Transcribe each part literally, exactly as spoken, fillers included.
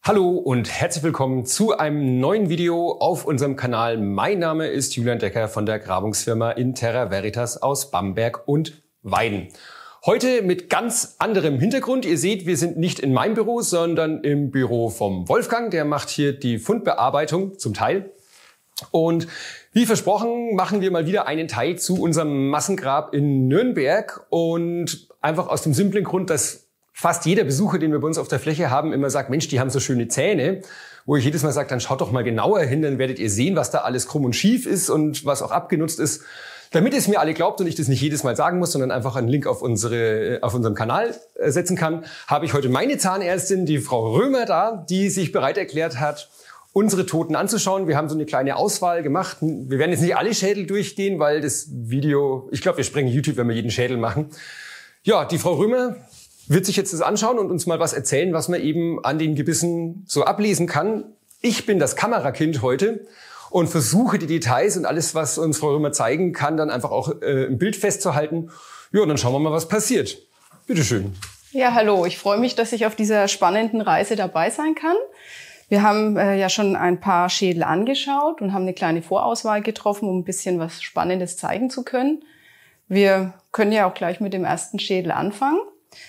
Hallo und herzlich willkommen zu einem neuen Video auf unserem Kanal. Mein Name ist Julian Decker von der Grabungsfirma Interra Veritas aus Bamberg und Weiden. Heute mit ganz anderem Hintergrund. Ihr seht, wir sind nicht in meinem Büro, sondern im Büro vom Wolfgang. Der macht hier die Fundbearbeitung zum Teil. Und wie versprochen machen wir mal wieder einen Teil zu unserem Massengrab in Nürnberg. Und einfach aus dem simplen Grund, dass fast jeder Besucher, den wir bei uns auf der Fläche haben, immer sagt, Mensch, die haben so schöne Zähne. Wo ich jedes Mal sage, dann schaut doch mal genauer hin, dann werdet ihr sehen, was da alles krumm und schief ist und was auch abgenutzt ist. Damit es mir alle glaubt und ich das nicht jedes Mal sagen muss, sondern einfach einen Link auf unsere, auf unserem Kanal setzen kann, habe ich heute meine Zahnärztin, die Frau Römer, da, die sich bereit erklärt hat, unsere Toten anzuschauen. Wir haben so eine kleine Auswahl gemacht. Wir werden jetzt nicht alle Schädel durchgehen, weil das Video, ich glaube, wir sprengen YouTube, wenn wir jeden Schädel machen. Ja, die Frau Römer wird sich jetzt das anschauen und uns mal was erzählen, was man eben an den Gebissen so ablesen kann. Ich bin das Kamerakind heute und versuche die Details und alles, was uns Frau Römer zeigen kann, dann einfach auch äh, im Bild festzuhalten. Ja, und dann schauen wir mal, was passiert. Bitte schön. Ja, hallo. Ich freue mich, dass ich auf dieser spannenden Reise dabei sein kann. Wir haben äh, ja schon ein paar Schädel angeschaut und haben eine kleine Vorauswahl getroffen, um ein bisschen was Spannendes zeigen zu können. Wir können ja auch gleich mit dem ersten Schädel anfangen.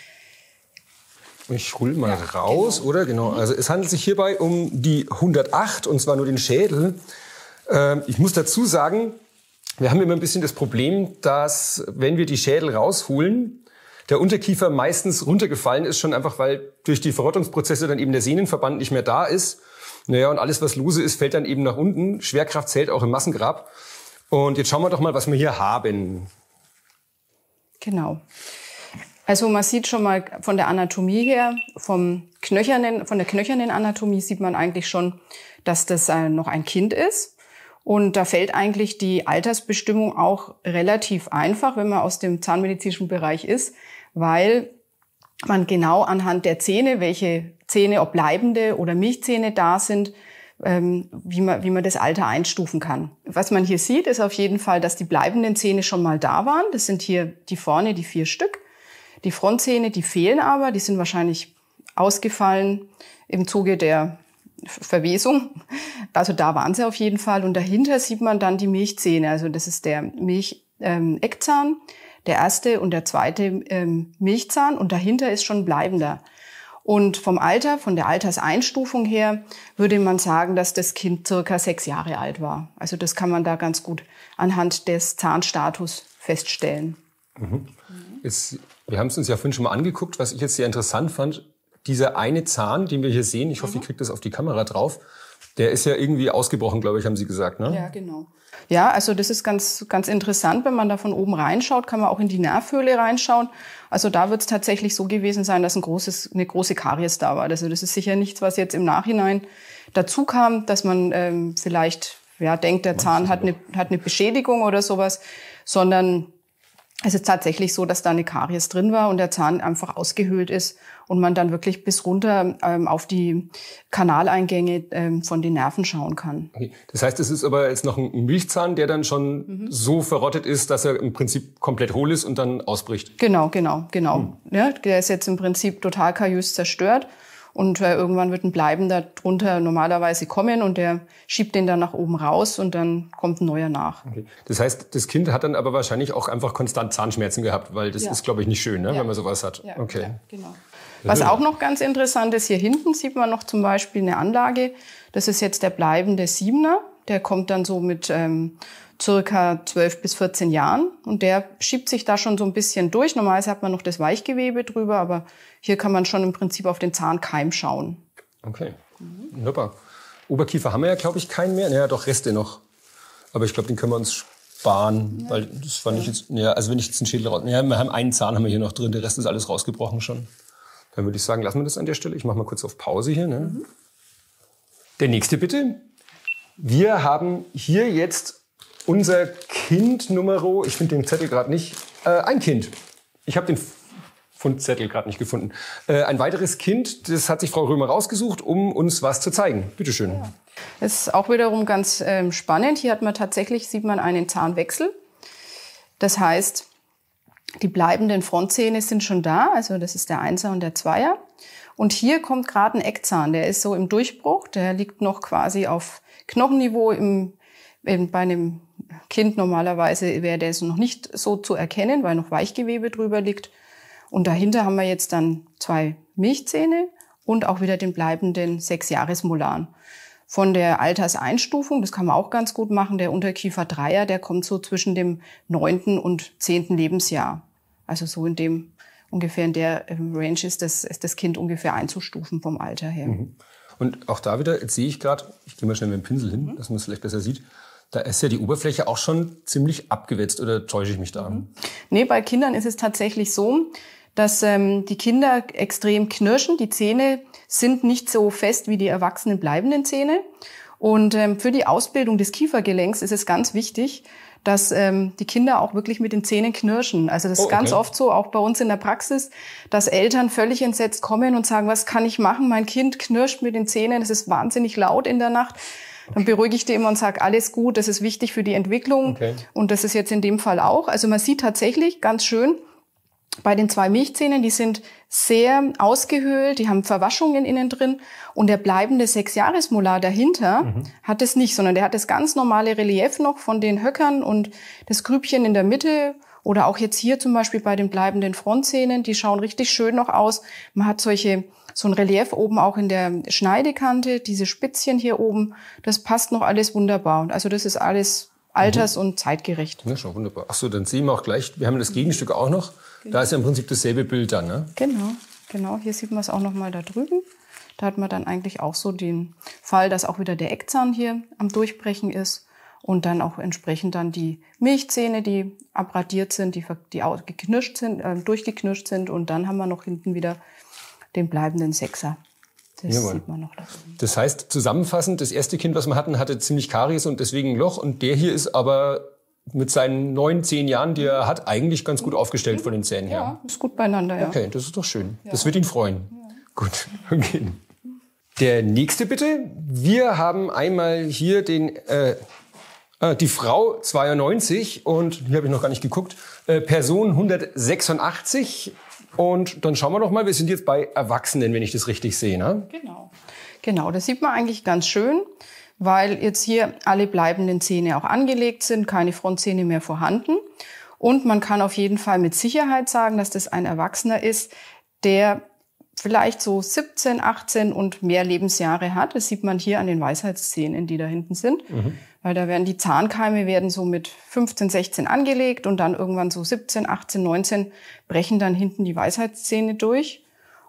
Ich hole mal ja, raus, genau. oder? Genau. Also es handelt sich hierbei um die hundertacht, und zwar nur den Schädel. Ähm, ich muss dazu sagen, wir haben immer ein bisschen das Problem, dass, wenn wir die Schädel rausholen, der Unterkiefer meistens runtergefallen ist, schon einfach, weil durch die Verrottungsprozesse dann eben der Sehnenverband nicht mehr da ist. Naja, und alles, was lose ist, fällt dann eben nach unten. Schwerkraft zählt auch im Massengrab. Und jetzt schauen wir doch mal, was wir hier haben. Genau. Also man sieht schon mal von der Anatomie her, vom knöchernen, von der knöchernen Anatomie sieht man eigentlich schon, dass das noch ein Kind ist. Und da fällt eigentlich die Altersbestimmung auch relativ einfach, wenn man aus dem zahnmedizinischen Bereich ist, weil man genau anhand der Zähne, welche Zähne, ob bleibende oder Milchzähne da sind, wie man, wie man das Alter einstufen kann. Was man hier sieht, ist auf jeden Fall, dass die bleibenden Zähne schon mal da waren. Das sind hier die vorne, die vier Stück. Die Frontzähne, die fehlen aber, die sind wahrscheinlich ausgefallen im Zuge der Verwesung. Also da waren sie auf jeden Fall. Und dahinter sieht man dann die Milchzähne. Also das ist der Milch-Eckzahn, der erste und der zweite ähm, Milchzahn. Und dahinter ist schon bleibender. Und vom Alter, von der Alterseinstufung her, würde man sagen, dass das Kind circa sechs Jahre alt war. Also das kann man da ganz gut anhand des Zahnstatus feststellen. Mhm. Ist Wir haben es uns ja vorhin schon mal angeguckt, was ich jetzt sehr interessant fand. Dieser eine Zahn, den wir hier sehen, ich hoffe, ihr kriegt das auf die Kamera drauf, der ist ja irgendwie ausgebrochen, glaube ich, haben Sie gesagt, ne? Ja, genau. Ja, also das ist ganz, ganz interessant, wenn man da von oben reinschaut, kann man auch in die Nervhöhle reinschauen. Also da wird es tatsächlich so gewesen sein, dass ein großes, eine große Karies da war. Also das ist sicher nichts, was jetzt im Nachhinein dazu kam, dass man ähm, vielleicht ja denkt, der Zahn hat eine, hat eine Beschädigung oder sowas, sondern es ist tatsächlich so, dass da eine Karies drin war und der Zahn einfach ausgehöhlt ist und man dann wirklich bis runter ähm, auf die Kanaleingänge ähm, von den Nerven schauen kann. Okay. Das heißt, es ist aber jetzt noch ein Milchzahn, der dann schon mhm. so verrottet ist, dass er im Prinzip komplett hohl ist und dann ausbricht. Genau, genau, genau. Mhm. Ja, der ist jetzt im Prinzip total kajüs zerstört. Und äh, irgendwann wird ein bleibender drunter normalerweise kommen und der schiebt den dann nach oben raus und dann kommt ein neuer nach. Okay. Das heißt, das Kind hat dann aber wahrscheinlich auch einfach konstant Zahnschmerzen gehabt, weil das ja. ist, glaube ich, nicht schön, ne, ja. wenn man sowas hat. Ja, okay. Ja, genau. Was auch noch ganz interessant ist, hier hinten sieht man noch zum Beispiel eine Anlage. Das ist jetzt der bleibende Siebener. Der kommt dann so mit ähm, circa zwölf bis vierzehn Jahren und der schiebt sich da schon so ein bisschen durch. Normalerweise hat man noch das Weichgewebe drüber, aber hier kann man schon im Prinzip auf den Zahnkeim schauen. Okay, mhm. wunderbar. Oberkiefer haben wir ja, glaube ich, keinen mehr. Naja, doch Reste noch. Aber ich glaube, den können wir uns sparen, ja. weil das fand ja. ich jetzt, ja, also wenn ich jetzt einen Schädel raus, ja, wir haben einen Zahn haben wir hier noch drin, der Rest ist alles rausgebrochen schon. Dann würde ich sagen, lassen wir das an der Stelle. Ich mache mal kurz auf Pause hier. Ne? Mhm. Der nächste bitte. Wir haben hier jetzt unser Kind Numero, ich finde den Zettel gerade nicht, äh, ein Kind. Ich habe den Fundzettel gerade nicht gefunden. Äh, ein weiteres Kind, das hat sich Frau Römer rausgesucht, um uns was zu zeigen. Bitte schön. Ja. Das ist auch wiederum ganz ähm, spannend. Hier hat man tatsächlich, sieht man einen Zahnwechsel. Das heißt, die bleibenden Frontzähne sind schon da. Also das ist der Einser und der Zweier. Und hier kommt gerade ein Eckzahn, der ist so im Durchbruch, der liegt noch quasi auf Knochenniveau. Im, in, bei einem Kind normalerweise wäre der so noch nicht so zu erkennen, weil noch Weichgewebe drüber liegt. Und dahinter haben wir jetzt dann zwei Milchzähne und auch wieder den bleibenden Sechsjahresmolaren. Von der Alterseinstufung, das kann man auch ganz gut machen, der Unterkiefer-Dreier, der kommt so zwischen dem neunten und zehnten Lebensjahr. Also so in dem, ungefähr in der Range ist das, ist das Kind ungefähr einzustufen vom Alter her. Mhm. Und auch da wieder, jetzt sehe ich gerade, ich gehe mal schnell mit dem Pinsel hin, mhm. dass man es vielleicht besser sieht, da ist ja die Oberfläche auch schon ziemlich abgewetzt, oder täusche ich mich da? Mhm. Nee, bei Kindern ist es tatsächlich so, dass ähm, die Kinder extrem knirschen. Die Zähne sind nicht so fest wie die erwachsenen bleibenden Zähne. Und ähm, für die Ausbildung des Kiefergelenks ist es ganz wichtig, dass ähm, die Kinder auch wirklich mit den Zähnen knirschen. Also das ist oh, okay. ganz oft so, auch bei uns in der Praxis, dass Eltern völlig entsetzt kommen und sagen, was kann ich machen? Mein Kind knirscht mit den Zähnen, es ist wahnsinnig laut in der Nacht. Dann beruhige ich die immer und sage, alles gut, das ist wichtig für die Entwicklung. Okay. Und das ist jetzt in dem Fall auch. Also man sieht tatsächlich ganz schön, bei den zwei Milchzähnen, die sind sehr ausgehöhlt, die haben Verwaschungen innen drin. Und der bleibende Sechsjahresmolar dahinter mhm. hat es nicht, sondern der hat das ganz normale Relief noch von den Höckern und das Grübchen in der Mitte. Oder auch jetzt hier zum Beispiel bei den bleibenden Frontzähnen, die schauen richtig schön noch aus. Man hat solche so ein Relief oben auch in der Schneidekante, diese Spitzchen hier oben. Das passt noch alles wunderbar. Und also das ist alles alters- mhm. und zeitgerecht. Ja, schon wunderbar. Ach so, dann sehen wir auch gleich, wir haben das Gegenstück auch noch. Genau. Da ist ja im Prinzip dasselbe Bild dann, ne? Genau, genau. Hier sieht man es auch noch mal da drüben. Da hat man dann eigentlich auch so den Fall, dass auch wieder der Eckzahn hier am Durchbrechen ist und dann auch entsprechend dann die Milchzähne, die abradiert sind, die, die geknirscht sind, äh, durchgeknirscht sind, und dann haben wir noch hinten wieder den bleibenden Sechser. Das Jawohl. Sieht man noch da. Das heißt, zusammenfassend, das erste Kind, was wir hatten, hatte ziemlich Karies und deswegen ein Loch, und der hier ist aber mit seinen neun, zehn Jahren, die er hat, eigentlich ganz gut aufgestellt von den Zähnen her. Ja, ist gut beieinander, ja. Okay, das ist doch schön. Ja. Das wird ihn freuen. Ja. Gut, okay. Der nächste bitte. Wir haben einmal hier den, äh, äh, die Frau zweiundneunzig, und hier habe ich noch gar nicht geguckt, äh, Person hundertsechsundachtzig. Und dann schauen wir doch mal, wir sind jetzt bei Erwachsenen, wenn ich das richtig sehe, ne? Genau. Genau, das sieht man eigentlich ganz schön, weil jetzt hier alle bleibenden Zähne auch angelegt sind, keine Frontzähne mehr vorhanden. Und man kann auf jeden Fall mit Sicherheit sagen, dass das ein Erwachsener ist, der vielleicht so siebzehn, achtzehn und mehr Lebensjahre hat. Das sieht man hier an den Weisheitszähnen, die da hinten sind. Mhm. Weil da werden die Zahnkeime werden so mit fünfzehn, sechzehn angelegt und dann irgendwann so siebzehn, achtzehn, neunzehn brechen dann hinten die Weisheitszähne durch.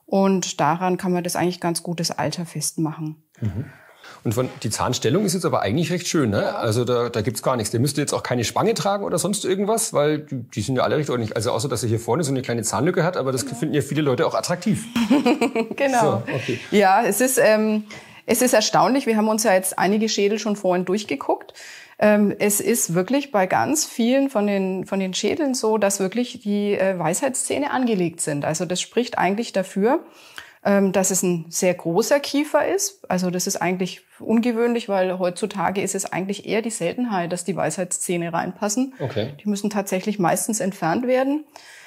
Und daran kann man das eigentlich ganz gut das Alter festmachen. Mhm. Und von, die Zahnstellung ist jetzt aber eigentlich recht schön, ne? Also da, da gibt's gar nichts. Der müsste jetzt auch keine Spange tragen oder sonst irgendwas, weil die, die sind ja alle recht ordentlich. Also außer, dass er hier vorne so eine kleine Zahnlücke hat, aber das genau. finden ja viele Leute auch attraktiv. Genau. So, okay. Ja, es ist, ähm, es ist erstaunlich. Wir haben uns ja jetzt einige Schädel schon vorhin durchgeguckt. Ähm, es ist wirklich bei ganz vielen von den, von den Schädeln so, dass wirklich die äh, Weisheitszähne angelegt sind. Also das spricht eigentlich dafür, dass es ein sehr großer Kiefer ist. Also das ist eigentlich ungewöhnlich, weil heutzutage ist es eigentlich eher die Seltenheit, dass die Weisheitszähne reinpassen. Okay. Die müssen tatsächlich meistens entfernt werden.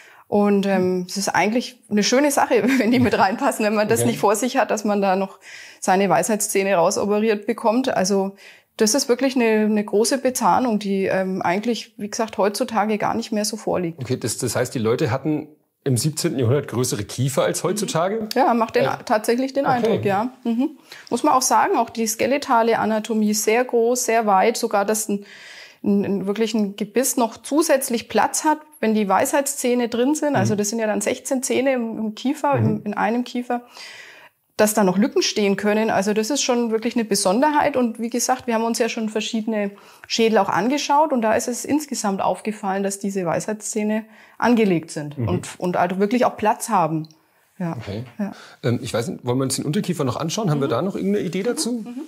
Und ähm, es ist eigentlich eine schöne Sache, wenn die mit reinpassen, wenn man das okay. nicht vor sich hat, dass man da noch seine Weisheitszähne rausoperiert bekommt. Also das ist wirklich eine, eine große Bezahnung, die ähm, eigentlich, wie gesagt, heutzutage gar nicht mehr so vorliegt. Okay, das, das heißt, die Leute hatten im siebzehnten. Jahrhundert größere Kiefer als heutzutage? Ja, macht den, äh, tatsächlich den okay. Eindruck, ja. Mhm. Muss man auch sagen, auch die skeletale Anatomie ist sehr groß, sehr weit, sogar dass ein, ein, ein wirklich ein Gebiss noch zusätzlich Platz hat, wenn die Weisheitszähne drin sind. Mhm. Also das sind ja dann sechzehn Zähne im, im Kiefer, mhm. im, in einem Kiefer, dass da noch Lücken stehen können. Also das ist schon wirklich eine Besonderheit. Und wie gesagt, wir haben uns ja schon verschiedene Schädel auch angeschaut. Und da ist es insgesamt aufgefallen, dass diese Weisheitszähne angelegt sind mhm. und, und also wirklich auch Platz haben. Ja. Okay. Ja. Ähm, ich weiß nicht, wollen wir uns den Unterkiefer noch anschauen? Haben mhm. wir da noch irgendeine Idee dazu? Mhm.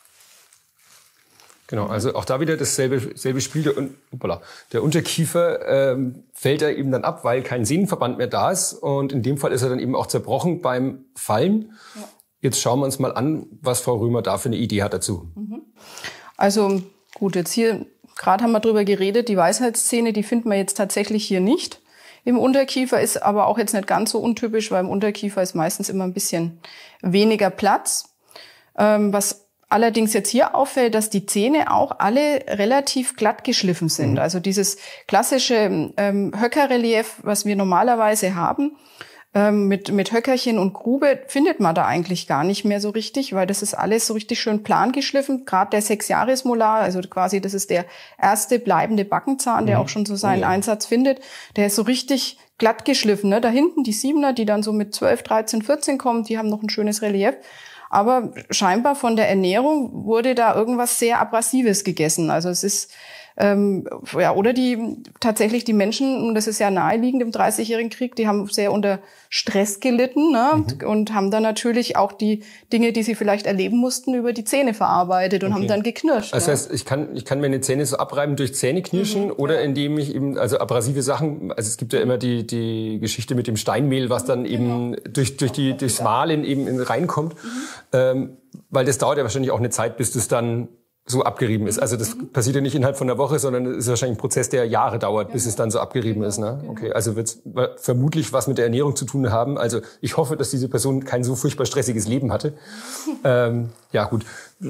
Genau, also auch da wieder dasselbe selbe Spiel. Der, hoppala, der Unterkiefer ähm, fällt er eben dann ab, weil kein Sehnenverband mehr da ist. Und in dem Fall ist er dann eben auch zerbrochen beim Fallen. Ja. Jetzt schauen wir uns mal an, was Frau Römer da für eine Idee hat dazu. Also gut, jetzt hier, gerade haben wir drüber geredet, die Weisheitszähne, die finden wir jetzt tatsächlich hier nicht im Unterkiefer, ist aber auch jetzt nicht ganz so untypisch, weil im Unterkiefer ist meistens immer ein bisschen weniger Platz. Ähm, was allerdings jetzt hier auffällt, dass die Zähne auch alle relativ glatt geschliffen sind. Mhm. Also dieses klassische ähm, Höckerrelief, was wir normalerweise haben, ähm, mit, mit Höckerchen und Grube, findet man da eigentlich gar nicht mehr so richtig, weil das ist alles so richtig schön plan geschliffen. Gerade der Sexjahrimolar, also quasi das ist der erste bleibende Backenzahn, der mhm. auch schon so seinen ja. Einsatz findet, der ist so richtig glatt geschliffen. Ne? Da hinten die Siebener, die dann so mit zwölf, dreizehn, vierzehn kommen, die haben noch ein schönes Relief. Aber scheinbar von der Ernährung wurde da irgendwas sehr Abrasives gegessen. Also es ist, ähm, ja, oder die, tatsächlich die Menschen, und das ist ja naheliegend im dreißigjährigen Krieg, die haben sehr unter Stress gelitten, ne? Mhm. Und haben dann natürlich auch die Dinge, die sie vielleicht erleben mussten, über die Zähne verarbeitet und okay. haben dann geknirscht. Das heißt, ich kann, ich kann meine Zähne so abreiben durch Zähneknirschen mhm. oder indem ich eben, also abrasive Sachen, also es gibt ja immer die, die Geschichte mit dem Steinmehl, was dann eben genau. durch, durch die, durchs Mahlen eben in, reinkommt. Mhm. Ähm, weil das dauert ja wahrscheinlich auch eine Zeit, bis das dann so abgerieben ist. Also das mhm. passiert ja nicht innerhalb von einer Woche, sondern es ist wahrscheinlich ein Prozess, der Jahre dauert, bis genau. es dann so abgerieben genau. ist. Ne? Okay, also wird es vermutlich was mit der Ernährung zu tun haben. Also ich hoffe, dass diese Person kein so furchtbar stressiges Leben hatte. ähm, ja gut,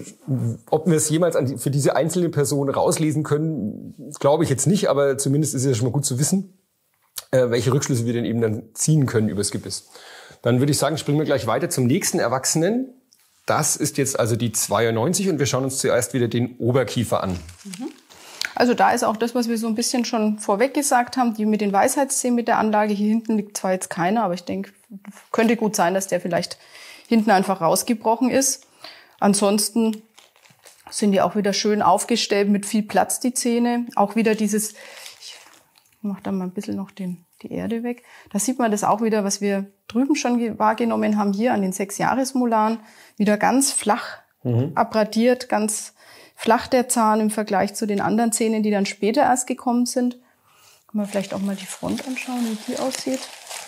ob wir es jemals an die, für diese einzelne Person rauslesen können, glaube ich jetzt nicht, aber zumindest ist es ja schon mal gut zu wissen, äh, welche Rückschlüsse wir denn eben dann ziehen können über das Gebiss. Dann würde ich sagen, springen wir gleich weiter zum nächsten Erwachsenen. Das ist jetzt also die zweiundneunzig und wir schauen uns zuerst wieder den Oberkiefer an. Also da ist auch das, was wir so ein bisschen schon vorweg gesagt haben, die mit den Weisheitszähnen mit der Anlage. Hier hinten liegt zwar jetzt keiner, aber ich denke, könnte gut sein, dass der vielleicht hinten einfach rausgebrochen ist. Ansonsten sind die auch wieder schön aufgestellt mit viel Platz, die Zähne. Auch wieder dieses, ich mache da mal ein bisschen noch den, die Erde weg. Da sieht man das auch wieder, was wir drüben schon wahrgenommen haben, hier an den Sexjahremolaren. Wieder ganz flach mhm. abradiert, ganz flach der Zahn im Vergleich zu den anderen Zähnen, die dann später erst gekommen sind. Können wir vielleicht auch mal die Front anschauen, wie die aussieht.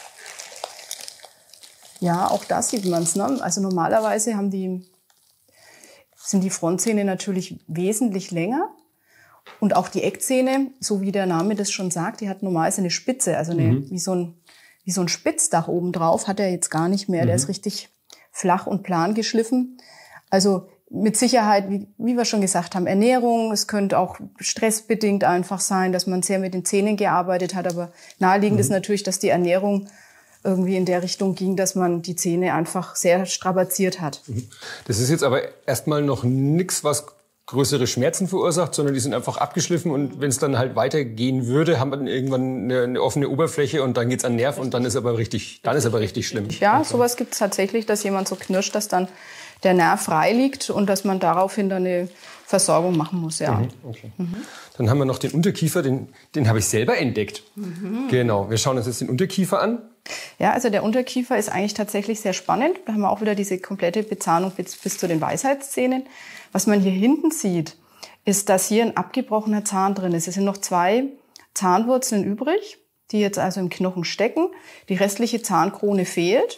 Ja, auch da sieht man es. Ne? Also normalerweise haben die, sind die Frontzähne natürlich wesentlich länger. Und auch die Eckzähne, so wie der Name das schon sagt, die hat normalerweise eine Spitze, also eine, mhm. wie, so ein, wie so ein Spitzdach oben drauf, hat er jetzt gar nicht mehr. Mhm. Der ist richtig flach und plan geschliffen. Also mit Sicherheit, wie, wie wir schon gesagt haben, Ernährung. Es könnte auch stressbedingt einfach sein, dass man sehr mit den Zähnen gearbeitet hat. Aber naheliegend mhm. ist natürlich, dass die Ernährung irgendwie in der Richtung ging, dass man die Zähne einfach sehr strapaziert hat. Das ist jetzt aber erstmal noch nichts, was größere Schmerzen verursacht, sondern die sind einfach abgeschliffen und wenn es dann halt weitergehen würde, haben wir dann irgendwann eine, eine offene Oberfläche und dann geht's an Nerv und dann ist aber richtig, dann ist aber richtig schlimm. Ja, okay. Sowas gibt's tatsächlich, dass jemand so knirscht, dass dann der Nerv frei liegt und dass man daraufhin dann eine Versorgung machen muss. Ja. Mhm, okay. mhm. Dann haben wir noch den Unterkiefer, den, den habe ich selber entdeckt. Mhm. Genau, wir schauen uns jetzt den Unterkiefer an. Ja, also der Unterkiefer ist eigentlich tatsächlich sehr spannend. Da haben wir auch wieder diese komplette Bezahnung bis, bis zu den Weisheitszähnen. Was man hier hinten sieht, ist, dass hier ein abgebrochener Zahn drin ist. Es sind noch zwei Zahnwurzeln übrig, die jetzt also im Knochen stecken. Die restliche Zahnkrone fehlt.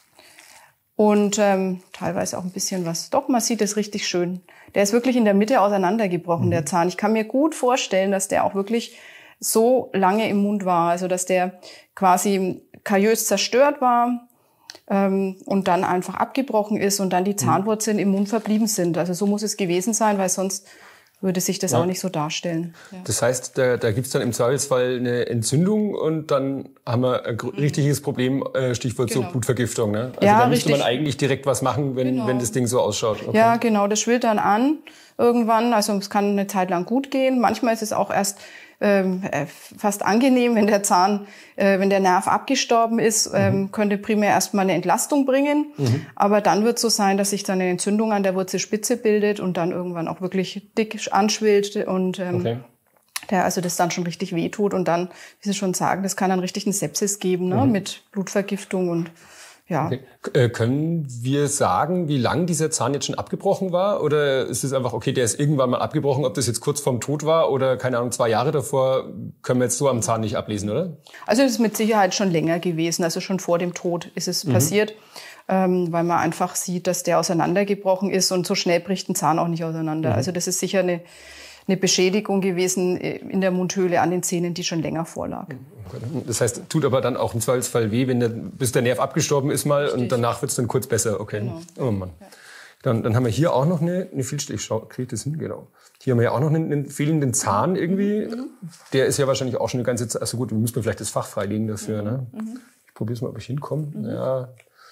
Und ähm, teilweise auch ein bisschen was. Doch, man sieht es richtig schön. Der ist wirklich in der Mitte auseinandergebrochen, mhm. der Zahn. Ich kann mir gut vorstellen, dass der auch wirklich so lange im Mund war. Also dass der quasi kariös zerstört war. Und dann einfach abgebrochen ist und dann die Zahnwurzeln im Mund verblieben sind. Also so muss es gewesen sein, weil sonst würde sich das ja. auch nicht so darstellen. Ja. Das heißt, da, da gibt es dann im Zweifelsfall eine Entzündung und dann haben wir ein richtiges Problem, Stichwort genau. so Blutvergiftung. Ne? Also ja, da müsste richtig. man eigentlich direkt was machen, wenn, genau. wenn das Ding so ausschaut. Okay. Ja, genau, das schwillt dann an irgendwann. Also es kann eine Zeit lang gut gehen. Manchmal ist es auch erst ähm, fast angenehm, wenn der Zahn, äh, wenn der Nerv abgestorben ist, ähm, mhm. könnte primär erstmal eine Entlastung bringen. Mhm. Aber dann wird es so sein, dass sich dann eine Entzündung an der Wurzelspitze bildet und dann irgendwann auch wirklich dick anschwillt und ähm, okay. der also das dann schon richtig wehtut und dann, wie Sie schon sagen, das kann dann richtig eine Sepsis geben, ne, mhm. mit Blutvergiftung und ja. Okay. Äh, können wir sagen, wie lang dieser Zahn jetzt schon abgebrochen war? Oder ist es einfach, okay, der ist irgendwann mal abgebrochen, ob das jetzt kurz vorm Tod war oder, keine Ahnung, zwei Jahre davor, können wir jetzt so am Zahn nicht ablesen, oder? Also es ist mit Sicherheit schon länger gewesen, also schon vor dem Tod ist es mhm. passiert, ähm, weil man einfach sieht, dass der auseinandergebrochen ist und so schnell bricht ein Zahn auch nicht auseinander. Mhm. Also das ist sicher eine eine Beschädigung gewesen in der Mundhöhle an den Zähnen, die schon länger vorlag. Das heißt, tut aber dann auch im Zweifelsfall weh, wenn der, bis der Nerv abgestorben ist mal. Richtig. Und danach wird es dann kurz besser. Okay. Genau. Oh Mann. Ja. Dann, dann haben wir hier auch noch eine, eine Fehlstelle. Ich schau, kriege das hin, genau. Hier haben wir ja auch noch einen, einen fehlenden Zahn irgendwie. Mhm. Der ist ja wahrscheinlich auch schon eine ganze Zeit. Also gut, wir müssen vielleicht das Fach freilegen dafür. Mhm. Ne? Mhm. Ich probiere es mal, ob ich hinkomme. Mhm. Ja.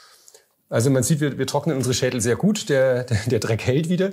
Also man sieht, wir, wir trocknen unsere Schädel sehr gut. Der, der, der Dreck hält wieder.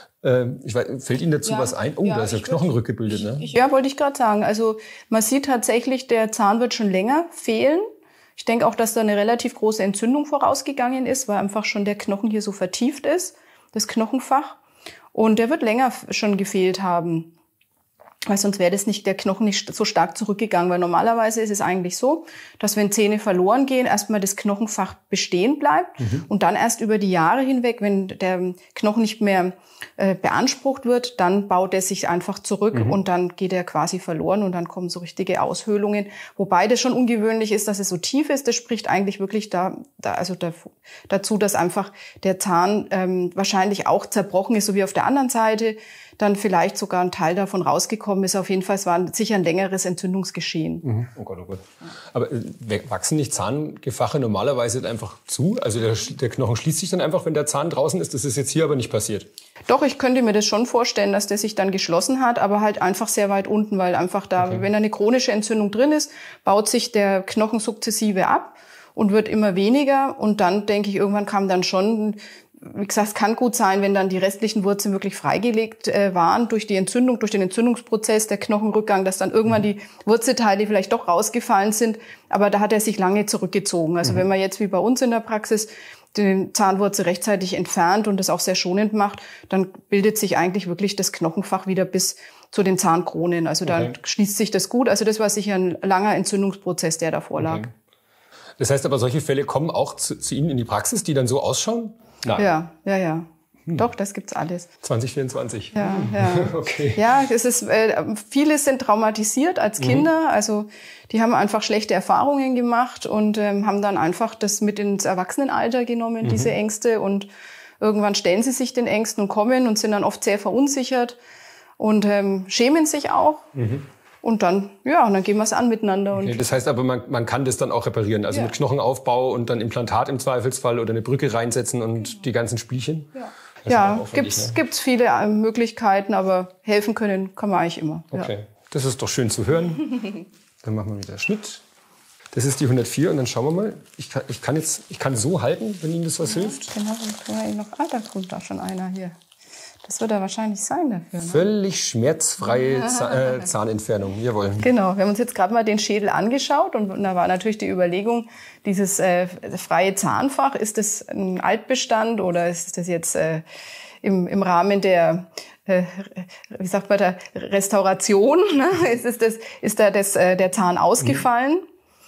Ich weiß, fällt Ihnen dazu ja, was ein? Oh, ja, da ist ja Knochenrück gebildet, ne? Ich, ja, wollte ich gerade sagen. Also man sieht tatsächlich, der Zahn wird schon länger fehlen. Ich denke auch, dass da eine relativ große Entzündung vorausgegangen ist, weil einfach schon der Knochen hier so vertieft ist, das Knochenfach. Und der wird länger schon gefehlt haben. Weil sonst wäre das nicht, der Knochen nicht so stark zurückgegangen. Weil normalerweise ist es eigentlich so, dass wenn Zähne verloren gehen, erstmal das Knochenfach bestehen bleibt. Mhm. Und dann erst über die Jahre hinweg, wenn der Knochen nicht mehr äh, beansprucht wird, dann baut er sich einfach zurück mhm. und dann geht er quasi verloren und dann kommen so richtige Aushöhlungen. Wobei das schon ungewöhnlich ist, dass es so tief ist. Das spricht eigentlich wirklich da, da also da, dazu, dass einfach der Zahn ähm, wahrscheinlich auch zerbrochen ist, so wie auf der anderen Seite. Dann vielleicht sogar ein Teil davon rausgekommen ist. Auf jeden Fall, es war sicher ein längeres Entzündungsgeschehen. Mhm. Oh Gott, oh Gott. Aber äh, wachsen nicht Zahngefache normalerweise einfach zu? Also der, der Knochen schließt sich dann einfach, wenn der Zahn draußen ist? Das ist jetzt hier aber nicht passiert. Doch, ich könnte mir das schon vorstellen, dass der sich dann geschlossen hat, aber halt einfach sehr weit unten, weil einfach da, okay. wenn da eine chronische Entzündung drin ist, baut sich der Knochen sukzessive ab und wird immer weniger. Und dann, denke ich, irgendwann kam dann schon... Wie gesagt, es kann gut sein, wenn dann die restlichen Wurzeln wirklich freigelegt äh, waren durch die Entzündung, durch den Entzündungsprozess, der Knochenrückgang, dass dann irgendwann die Wurzelteile vielleicht doch rausgefallen sind. Aber da hat er sich lange zurückgezogen. Also mhm. wenn man jetzt wie bei uns in der Praxis die Zahnwurzel rechtzeitig entfernt und das auch sehr schonend macht, dann bildet sich eigentlich wirklich das Knochenfach wieder bis zu den Zahnkronen. Also okay. da schließt sich das gut. Also das war sicher ein langer Entzündungsprozess, der davor lag. Okay. Das heißt aber, solche Fälle kommen auch zu, zu Ihnen in die Praxis, die dann so ausschauen? Nein. Ja, ja, ja. Hm. Doch, das gibt's alles. zwanzig vierundzwanzig. Ja, ja. Okay. Ja, es ist, äh, viele sind traumatisiert als Kinder. Mhm. Also die haben einfach schlechte Erfahrungen gemacht und ähm, haben dann einfach das mit ins Erwachsenenalter genommen, mhm. diese Ängste. Und irgendwann stellen sie sich den Ängsten und kommen und sind dann oft sehr verunsichert und ähm, schämen sich auch. Mhm. Und dann, ja, und dann gehen wir es an miteinander. Okay, das heißt aber, man, man kann das dann auch reparieren. Also ja. mit Knochenaufbau und dann Implantat im Zweifelsfall oder eine Brücke reinsetzen und genau. die ganzen Spielchen. Ja, ja gibt's, ne? gibt's viele äh, Möglichkeiten, aber helfen können kann man eigentlich immer. Okay, ja. Das ist doch schön zu hören. Dann machen wir wieder Schnitt. Das ist die hundertvier und dann schauen wir mal. Ich kann, ich kann jetzt, ich kann so halten, wenn Ihnen das was ja, hilft. Genau, dann können wir eben noch, ah, da kommt da schon einer hier. Das wird er wahrscheinlich sein dafür. Ne? Völlig schmerzfreie Zahn, äh, Zahnentfernung. Jawohl. Genau, wir haben uns jetzt gerade mal den Schädel angeschaut und da war natürlich die Überlegung, dieses äh, freie Zahnfach, ist das ein Altbestand oder ist das jetzt äh, im, im Rahmen der, äh, wie sagt man, der Restauration? Ne? Ist, ist, das, ist da das, äh, der Zahn ausgefallen?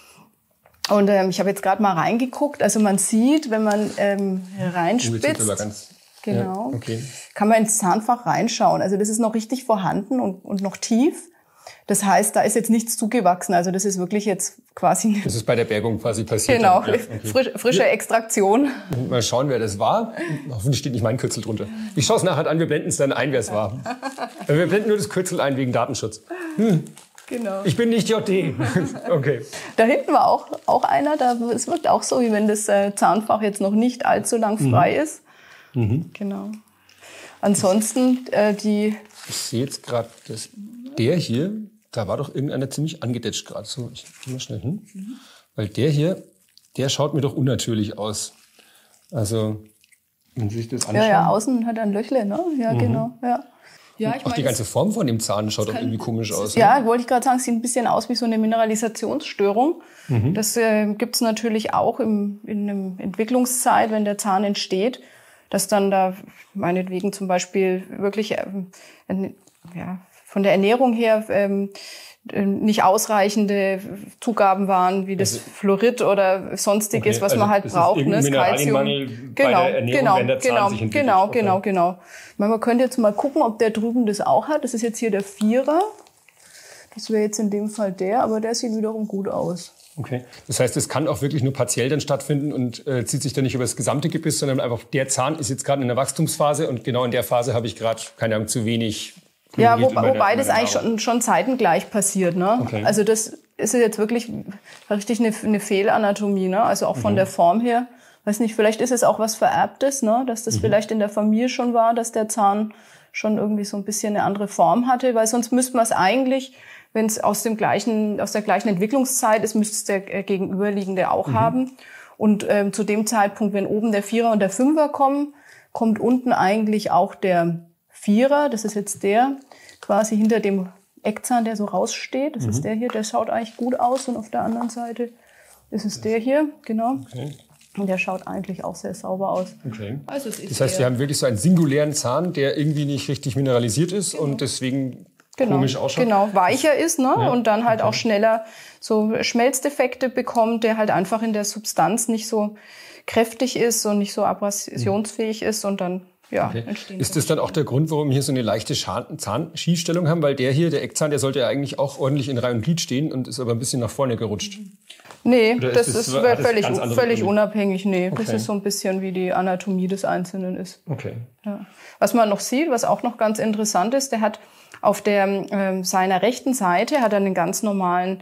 Mhm. Und ähm, ich habe jetzt gerade mal reingeguckt. Also man sieht, wenn man ähm, reinspitzt... Genau. Ja, okay. Kann man ins Zahnfach reinschauen. Also das ist noch richtig vorhanden und, und noch tief. Das heißt, da ist jetzt nichts zugewachsen. Also das ist wirklich jetzt quasi... Das ist bei der Bergung quasi passiert. Genau, ja, okay. frisch, frische Extraktion. Mal schauen, wer das war. Hoffentlich steht nicht mein Kürzel drunter. Ich schaue es nachher an, wir blenden es dann ein, wer es war. Wir blenden nur das Kürzel ein wegen Datenschutz. Hm. Genau. Ich bin nicht J D. Okay. Da hinten war auch, auch einer. Da, es wirkt auch so, wie wenn das äh, Zahnfach jetzt noch nicht allzu lang frei mhm. ist. Mhm. Genau. Ansonsten äh, die... Ich sehe jetzt gerade, der hier, da war doch irgendeiner ziemlich angedetscht gerade. So, ich gehe mal schnell hin. Mhm. Weil der hier, der schaut mir doch unnatürlich aus. Also, wenn Sie sich das anschauen... Ja, ja, außen hat er ein Löchle, ne? Ja, mhm. genau, ja. Ja, ich auch mein, die ganze Form von dem Zahn schaut doch irgendwie komisch aus. Ja, ne? wollte ich gerade sagen, sieht ein bisschen aus wie so eine Mineralisationsstörung. Mhm. Das äh, gibt's natürlich auch im, in der Entwicklungszeit, wenn der Zahn entsteht, dass dann da meinetwegen zum Beispiel wirklich ähm, ja, von der Ernährung her ähm, nicht ausreichende Zugaben waren, wie das also, Fluorid oder sonstiges, okay, was also man halt braucht, ne, das Calcium. Genau, bei der Ernährung, genau, wenn der Zahn genau, sich entwickelt. genau, okay. genau, genau. Man könnte jetzt mal gucken, ob der drüben das auch hat. Das ist jetzt hier der Vierer. Das wäre jetzt in dem Fall der, aber der sieht wiederum gut aus. Okay. Das heißt, es kann auch wirklich nur partiell dann stattfinden und äh, zieht sich dann nicht über das gesamte Gebiss, sondern einfach der Zahn ist jetzt gerade in der Wachstumsphase und genau in der Phase habe ich gerade, keine Ahnung, zu wenig Ja, wo, wobei das eigentlich schon, schon zeitengleich passiert. Ne? Okay. Also das ist jetzt wirklich richtig eine, eine Fehlanatomie, ne? Also auch von mhm. der Form her. Weiß nicht, vielleicht ist es auch was Vererbtes, ne? Dass das mhm. vielleicht in der Familie schon war, dass der Zahn schon irgendwie so ein bisschen eine andere Form hatte, weil sonst müsste man es eigentlich, wenn es aus dem gleichen, aus der gleichen Entwicklungszeit ist, müsste es der Gegenüberliegende auch mhm. haben. Und ähm, zu dem Zeitpunkt, wenn oben der Vierer und der Fünfer kommen, kommt unten eigentlich auch der Vierer, das ist jetzt der, quasi hinter dem Eckzahn, der so raussteht. Das mhm. ist der hier, der schaut eigentlich gut aus. Und auf der anderen Seite ist es der hier, genau. Okay. Und der schaut eigentlich auch sehr sauber aus. Okay. Also es ist das heißt, wir haben wirklich so einen singulären Zahn, der irgendwie nicht richtig mineralisiert ist genau. und deswegen genau. komisch ausschaut. Genau, weicher ist, ne? Ja. Und dann halt okay. auch schneller so Schmelzdefekte bekommt, der halt einfach in der Substanz nicht so kräftig ist und nicht so abrasionsfähig ist und dann ja, okay. Ist das dann auch der Grund, warum wir hier so eine leichte Zahnschiefstellung haben? Weil der hier, der Eckzahn, der sollte ja eigentlich auch ordentlich in Reihe und Glied stehen und ist aber ein bisschen nach vorne gerutscht. Nee, Oder das ist, das, ist völlig, völlig unabhängig. Nee, okay. Das ist so ein bisschen, wie die Anatomie des Einzelnen ist. Okay. Ja. Was man noch sieht, was auch noch ganz interessant ist, der hat auf der, ähm, seiner rechten Seite hat er einen ganz normalen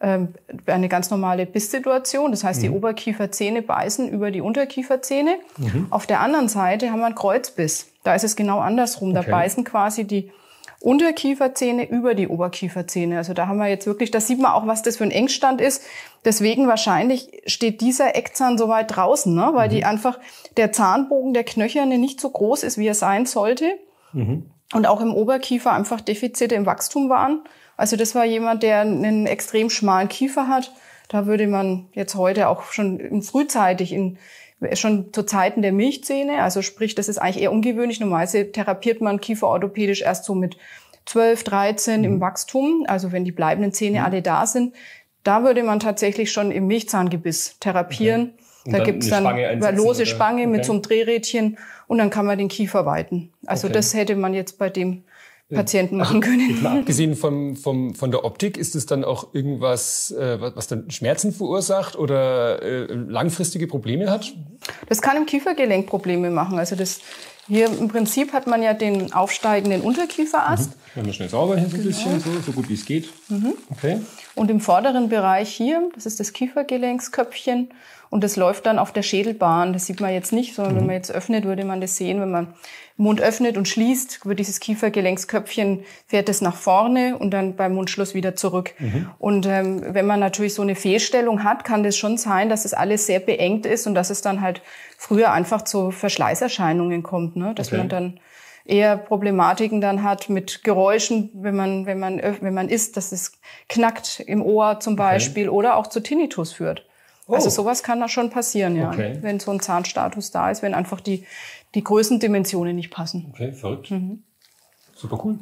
eine ganz normale Bisssituation. Das heißt, mhm. die Oberkieferzähne beißen über die Unterkieferzähne. Mhm. Auf der anderen Seite haben wir einen Kreuzbiss. Da ist es genau andersrum. Okay. Da beißen quasi die Unterkieferzähne über die Oberkieferzähne. Also da haben wir jetzt wirklich, da sieht man auch, was das für ein Engstand ist. Deswegen wahrscheinlich steht dieser Eckzahn so weit draußen, ne? Weil mhm. die einfach, der Zahnbogen der Knöcherne nicht so groß ist, wie er sein sollte. Mhm. Und auch im Oberkiefer einfach Defizite im Wachstum waren. Also das war jemand, der einen extrem schmalen Kiefer hat. Da würde man jetzt heute auch schon frühzeitig, in, schon zu Zeiten der Milchzähne, also sprich, das ist eigentlich eher ungewöhnlich. Normalerweise therapiert man kieferorthopädisch erst so mit zwölf, dreizehn mhm. im Wachstum, also wenn die bleibenden Zähne mhm. alle da sind. Da würde man tatsächlich schon im Milchzahngebiss therapieren. Okay. Da gibt's dann eine lose oder? Spange okay. mit so einem Drehrädchen und dann kann man den Kiefer weiten. Also okay. das hätte man jetzt bei dem Patienten machen können. Also, mal abgesehen vom, vom, von der Optik, ist es dann auch irgendwas, äh, was dann Schmerzen verursacht oder äh, langfristige Probleme hat? Das kann im Kiefergelenk Probleme machen. Also das hier im Prinzip hat man ja den aufsteigenden Unterkieferast. Mhm. Wenn wir schnell sauber hier so ein genau. bisschen, so, so gut wie es geht. Mhm. Okay. Und im vorderen Bereich hier, das ist das Kiefergelenksköpfchen. Und das läuft dann auf der Schädelbahn. Das sieht man jetzt nicht, sondern mhm. wenn man jetzt öffnet, würde man das sehen. Wenn man den Mund öffnet und schließt, wird dieses Kiefergelenksköpfchen, fährt es nach vorne und dann beim Mundschluss wieder zurück. Mhm. Und ähm, wenn man natürlich so eine Fehlstellung hat, kann das schon sein, dass das alles sehr beengt ist und dass es dann halt früher einfach zu Verschleißerscheinungen kommt, ne? Dass okay. man dann eher Problematiken dann hat mit Geräuschen, wenn man wenn man wenn man isst, dass es knackt im Ohr zum Beispiel okay. oder auch zu Tinnitus führt. Oh. Also sowas kann da schon passieren, ja, okay. wenn so ein Zahnstatus da ist, wenn einfach die die Größendimensionen nicht passen. Okay, verrückt. Mhm. Super cool.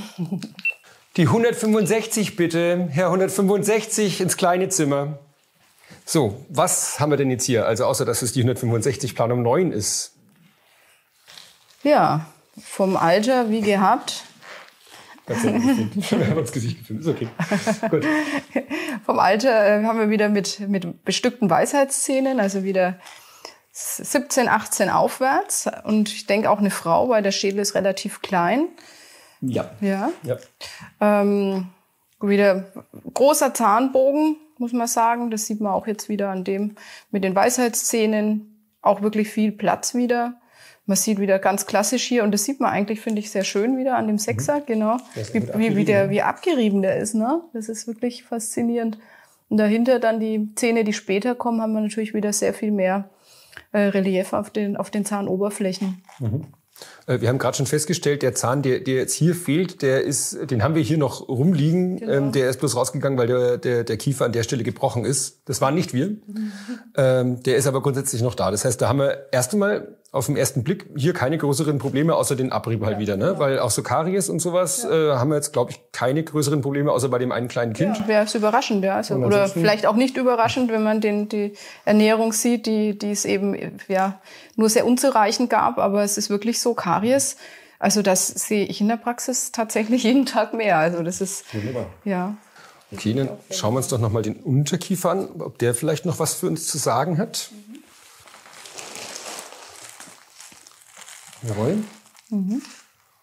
Die hundertfünfundsechzig bitte, Herr hundertfünfundsechzig ins kleine Zimmer. So, was haben wir denn jetzt hier? Also außer, dass es die hundertfünfundsechzig Planum neun ist. Ja, vom Alter wie gehabt. Wir haben uns Gesicht gefilmt, ist okay. Gut. Vom Alter äh, haben wir wieder mit, mit bestückten Weisheitszähnen, also wieder siebzehn, achtzehn aufwärts. Und ich denke auch eine Frau, weil der Schädel ist relativ klein. Ja. Ja. ja. Ähm, wieder großer Zahnbogen, muss man sagen. Das sieht man auch jetzt wieder an dem mit den Weisheitszähnen. Auch wirklich viel Platz wieder. Man sieht wieder ganz klassisch hier, und das sieht man eigentlich, finde ich, sehr schön wieder an dem Sechser, mhm. genau, wie, wie, wie, der, wie abgerieben der ist, ne? Das ist wirklich faszinierend. Und dahinter dann die Zähne, die später kommen, haben wir natürlich wieder sehr viel mehr äh, Relief auf den, auf den Zahnoberflächen. Mhm. Wir haben gerade schon festgestellt, der Zahn, der, der jetzt hier fehlt, der ist, den haben wir hier noch rumliegen. Genau. Ähm, der ist bloß rausgegangen, weil der, der, der Kiefer an der Stelle gebrochen ist. Das waren nicht wir. Mhm. Ähm, der ist aber grundsätzlich noch da. Das heißt, da haben wir erst einmal auf den ersten Blick hier keine größeren Probleme, außer den Abrieb halt ja, wieder, ne? Genau. Weil auch so Karies und sowas ja. äh, haben wir jetzt, glaube ich, keine größeren Probleme, außer bei dem einen kleinen Kind. Ja, wäre es überraschend, ja. Also, oder vielleicht auch nicht überraschend, wenn man den, die Ernährung sieht, die, die es eben ja nur sehr unzureichend gab. Aber es ist wirklich so, Karies, also das sehe ich in der Praxis tatsächlich jeden Tag mehr. Also das ist, wunderbar. Ja. Okay, dann schauen wir uns doch noch mal den Unterkiefer an, ob der vielleicht noch was für uns zu sagen hat. Mhm. Jawohl. Mhm.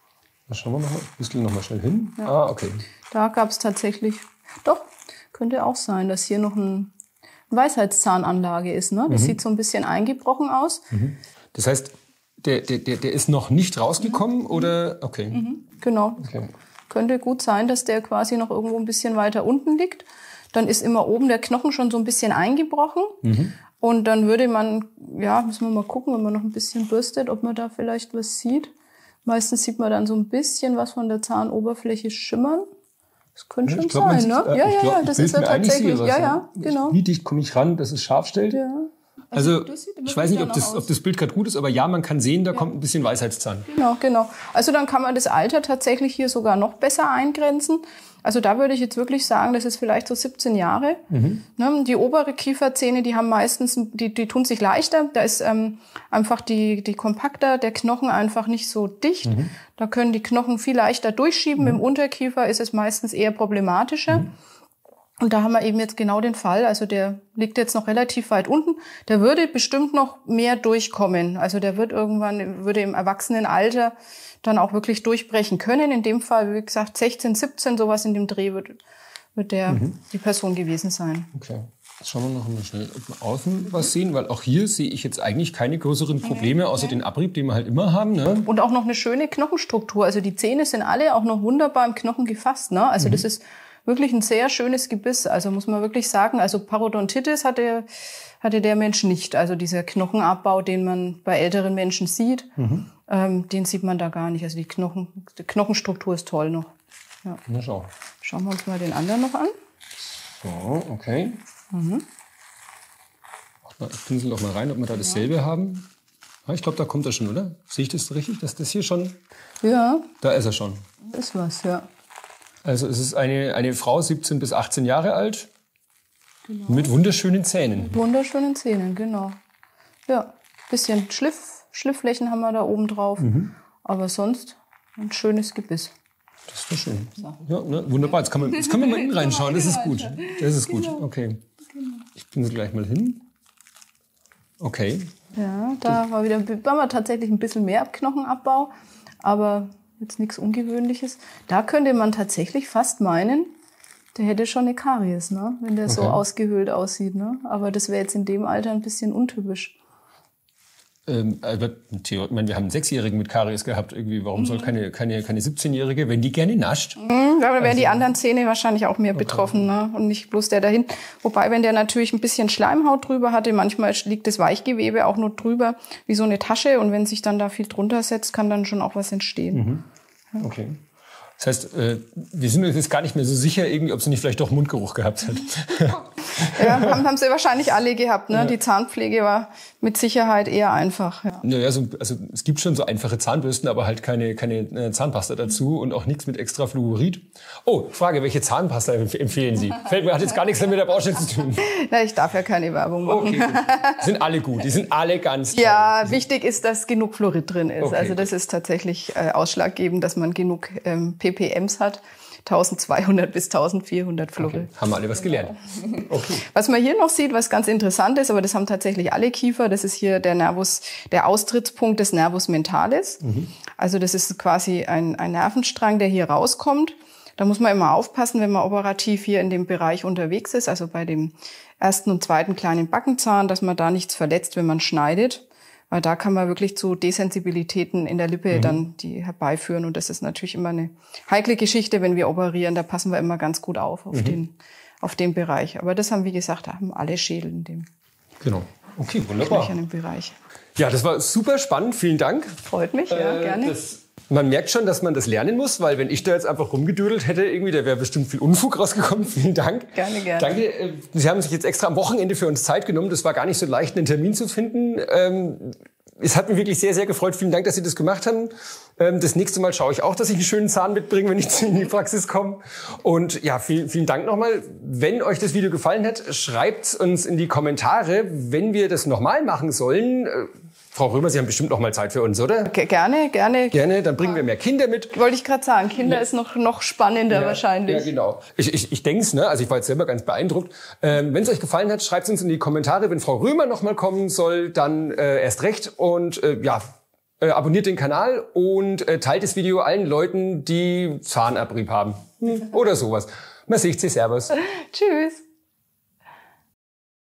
Da schauen wir noch mal, ein bisschen noch mal schnell hin. Ja. Ah, okay. Da gab es tatsächlich, doch, könnte auch sein, dass hier noch ein Weisheitszahnanlage ist. Ne? Das mhm. sieht so ein bisschen eingebrochen aus. Mhm. Das heißt, der, der, der ist noch nicht rausgekommen mhm. oder? Okay. Mhm. Genau. Okay. Könnte gut sein, dass der quasi noch irgendwo ein bisschen weiter unten liegt. Dann ist immer oben der Knochen schon so ein bisschen eingebrochen. Mhm. Und dann würde man, ja, müssen wir mal gucken, wenn man noch ein bisschen bürstet, ob man da vielleicht was sieht. Meistens sieht man dann so ein bisschen was von der Zahnoberfläche schimmern. Das könnte schon glaub, sein, ne? Äh, ja, ja, glaub, ja, das ist ja tatsächlich, ja, ja, genau. Wie dicht komme ich ran, dass es scharf stellt? Ja. Also, also ich weiß nicht, ob das, ob das Bild gerade gut ist, aber ja, man kann sehen, da ja. kommt ein bisschen Weisheitszahn. Genau, genau. Also dann kann man das Alter tatsächlich hier sogar noch besser eingrenzen. Also da würde ich jetzt wirklich sagen, das ist vielleicht so siebzehn Jahre. Mhm. Ne, die obere Kieferzähne, die haben meistens, die, die tun sich leichter. Da ist ähm, einfach die, die kompakter, der Knochen einfach nicht so dicht. Mhm. Da können die Knochen viel leichter durchschieben. Mhm. Im Unterkiefer ist es meistens eher problematischer. Mhm. Und da haben wir eben jetzt genau den Fall, also der liegt jetzt noch relativ weit unten, der würde bestimmt noch mehr durchkommen. Also der wird irgendwann, würde im Erwachsenenalter dann auch wirklich durchbrechen können. In dem Fall, wie gesagt, sechzehn, siebzehn, sowas in dem Dreh wird, wird der mhm. die Person gewesen sein. Okay. Jetzt schauen wir noch mal schnell, ob wir außen was sehen, weil auch hier sehe ich jetzt eigentlich keine größeren Probleme, außer den Abrieb, den wir halt immer haben. Ne? Und auch noch eine schöne Knochenstruktur. Also die Zähne sind alle auch noch wunderbar im Knochen gefasst. Ne? Also mhm. das ist wirklich ein sehr schönes Gebiss, also muss man wirklich sagen. Also Parodontitis hatte, hatte der Mensch nicht. Also dieser Knochenabbau, den man bei älteren Menschen sieht, mhm. ähm, den sieht man da gar nicht. Also die, Knochen, die Knochenstruktur ist toll noch. Ja. Na schau. Schauen wir uns mal den anderen noch an. So, okay. Mhm. Ich pinsel doch mal rein, ob wir da dasselbe ja. haben. Ja, ich glaube, da kommt er schon, oder? Sehe ich das richtig, dass das hier schon... Ja. Da ist er schon. Ist was, ja. Also es ist eine, eine Frau, siebzehn bis achtzehn Jahre alt, genau. mit wunderschönen Zähnen. Mit wunderschönen Zähnen, genau. Ja, bisschen Schliff, Schlifflächen haben wir da oben drauf, mhm. aber sonst ein schönes Gebiss. Das ist doch schön. So. Ja, ne? Wunderbar, jetzt kann man, jetzt kann man mal innen reinschauen, das ist gut. Das ist gut, okay. Ich pinsel gleich mal hin. Okay. Ja, da war wieder, waren wir tatsächlich ein bisschen mehr Knochenabbau, aber... jetzt nichts Ungewöhnliches. Da könnte man tatsächlich fast meinen, der hätte schon eine Karies, ne? Wenn der okay. so ausgehöhlt aussieht. Ne? Aber das wäre jetzt in dem Alter ein bisschen untypisch. Ähm, aber Theo, ich meine, wir haben einen Sechsjährigen mit Karies gehabt. Irgendwie. Warum mhm. soll keine, keine, keine siebzehnjährige, wenn die gerne nascht? Mhm, da wären also, die anderen Zähne wahrscheinlich auch mehr okay. betroffen, ne? Und nicht bloß der dahin. Wobei, wenn der natürlich ein bisschen Schleimhaut drüber hatte, manchmal liegt das Weichgewebe auch nur drüber, wie so eine Tasche. Und wenn sich dann da viel drunter setzt, kann dann schon auch was entstehen. Mhm. Ja. Okay. Das heißt, äh, wir sind uns jetzt gar nicht mehr so sicher, irgendwie, ob sie nicht vielleicht doch Mundgeruch gehabt hat. Ja, haben, haben sie wahrscheinlich alle gehabt. Ne? Ja. Die Zahnpflege war mit Sicherheit eher einfach. Ja, ja also, also es gibt schon so einfache Zahnbürsten, aber halt keine, keine äh, Zahnpasta dazu und auch nichts mit extra Fluorid. Oh, Frage, welche Zahnpasta empfehlen Sie? Fällt mir, hat jetzt gar nichts mit der Baustelle zu tun. Na, ich darf ja keine Werbung machen. Okay, gut. Die sind alle gut, die sind alle ganz toll. Ja, wichtig ist, dass genug Fluorid drin ist. Okay, also das gut. ist tatsächlich äh, ausschlaggebend, dass man genug ähm, P P Ms hat. eintausendzweihundert bis eintausendvierhundert Fluorid. Okay. Haben alle was gelernt. Okay. Was man hier noch sieht, was ganz interessant ist, aber das haben tatsächlich alle Kiefer, das ist hier der Nervus, der Austrittspunkt des Nervus mentalis. Mhm. Also das ist quasi ein, ein Nervenstrang, der hier rauskommt. Da muss man immer aufpassen, wenn man operativ hier in dem Bereich unterwegs ist, also bei dem ersten und zweiten kleinen Backenzahn, dass man da nichts verletzt, wenn man schneidet. Weil da kann man wirklich zu Desensibilitäten in der Lippe mhm. dann die herbeiführen. Und das ist natürlich immer eine heikle Geschichte, wenn wir operieren. Da passen wir immer ganz gut auf, auf, mhm. den, auf den Bereich. Aber das haben, wie gesagt, haben alle Schädel in dem genau. Okay, wunderbar. Bereich. Ja, das war super spannend. Vielen Dank. Freut mich, ja, äh, gerne. Das Man merkt schon, dass man das lernen muss, weil wenn ich da jetzt einfach rumgedödelt hätte, irgendwie, da wäre bestimmt viel Unfug rausgekommen. Vielen Dank. Gerne, gerne. Danke. Sie haben sich jetzt extra am Wochenende für uns Zeit genommen. Das war gar nicht so leicht, einen Termin zu finden. Ähm, es hat mich wirklich sehr, sehr gefreut. Vielen Dank, dass Sie das gemacht haben. Ähm, das nächste Mal schaue ich auch, dass ich einen schönen Zahn mitbringe, wenn ich in die Praxis komme. Und ja, vielen, vielen Dank nochmal. Wenn euch das Video gefallen hat, schreibt uns in die Kommentare, wenn wir das nochmal machen sollen. Frau Römer, Sie haben bestimmt noch mal Zeit für uns, oder? Okay, gerne, gerne. Gerne, dann bringen wir mehr Kinder mit. Wollte ich gerade sagen, Kinder ja. ist noch, noch spannender ja, wahrscheinlich. Ja, genau. Ich, ich, ich denke es, ne? Also ich war jetzt selber ganz beeindruckt. Ähm, wenn es euch gefallen hat, schreibt es uns in die Kommentare. Wenn Frau Römer noch mal kommen soll, dann äh, erst recht. Und äh, ja, Äh, abonniert den Kanal und äh, teilt das Video allen Leuten, die Zahnabrieb haben. Oder sowas. Man sieht sich. Servus. Tschüss.